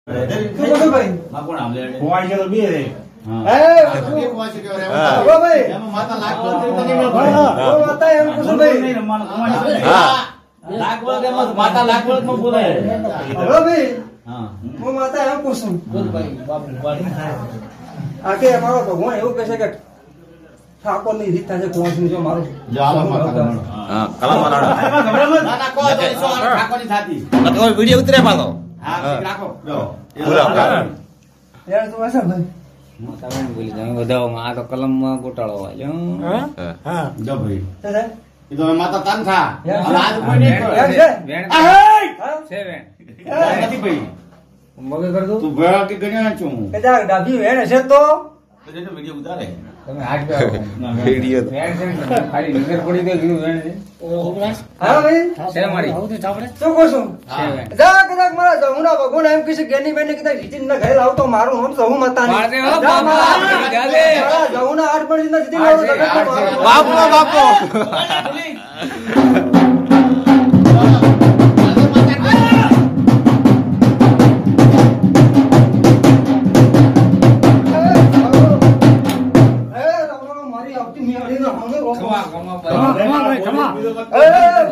ભાઈ કોણ આમલે ખોવાઈ ગયો તો બે રે માતા લાખ એમ પૂછો ભાઈ લાખ વર્ષ એમાં માતા લાખ વર્ષ માં બોલે ભાઈ હું માતા એમ પૂછું આ કે અમારો ભગવાન એવું કહે છે કે ઠાકોર ની રીત થાય છે કોણ જો મારું વિડીયો ઉતરે પાછો યાર તો વાસા ભાઈ બોલી તમે બધામાં આ તો કલમ માં ગોટાળો વાગ્યો જો ભાઈ છે એ તો માતા તન થા યાર આજ કોઈ નહીં યાર છે વેણ છે વેણ નથી ભાઈ મગે કર દો તું ભેળા કે ગણ્યા છું કે જા ડાબી વેણ છે તો તો વિડિયો ઉતારે તમે હાથ પે વિડીયો વેણ છે ખાલી નજર પડી ગઈ કીધું વેણ છે હા ભાઈ છે મારી શું કહો છું છે વેણ જા કદાચ મારા જમુના ભગવાન એમ કહે છે જ્ઞાની બેન કદાચ જીતીન ના ઘરે લાવતો મારું નામ સહુ માતાની મારજે હો બાપા જાજે જમુના 8 પણ જીતી લાવો તો બાપો બાપો મારી આવતી મિયાડી ના હંગે ખમા ખમા હવે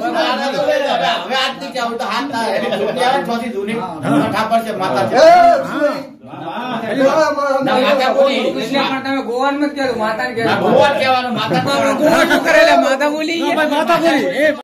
આજથી કે તો હાથ થાય દુનિયા ચોથી જૂની ઠાપર છે માતા છે ના માતા બોલી એટલે પણ તમે ગોવાન મત કહેજો માતાને કહેજો ભગવાન કહેવાનું માતા ગોવા શું કરેલા માતા બોલી માતા બોલી